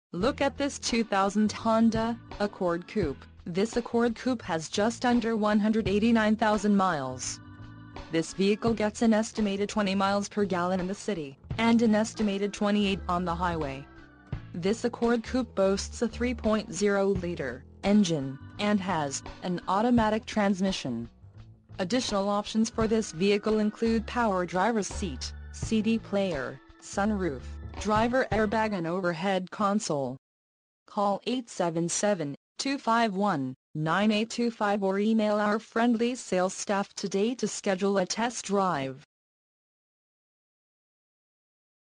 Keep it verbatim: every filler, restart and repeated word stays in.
Look at this two thousand Honda Accord Coupe. This Accord Coupe has just under one hundred eighty-nine thousand miles. This vehicle gets an estimated twenty miles per gallon in the city, and an estimated twenty-eight on the highway. This Accord Coupe boasts a three point oh liter engine, and has an automatic transmission. Additional options for this vehicle include power driver's seat, C D player, sunroof, driver airbag and overhead console. Call eight seven seven, two five one, nine eight two five or email our friendly sales staff today to schedule a test drive.